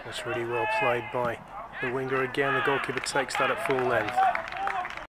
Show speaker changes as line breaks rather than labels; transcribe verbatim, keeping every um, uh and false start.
That's really well played by the winger again. The goalkeeper takes that at full length.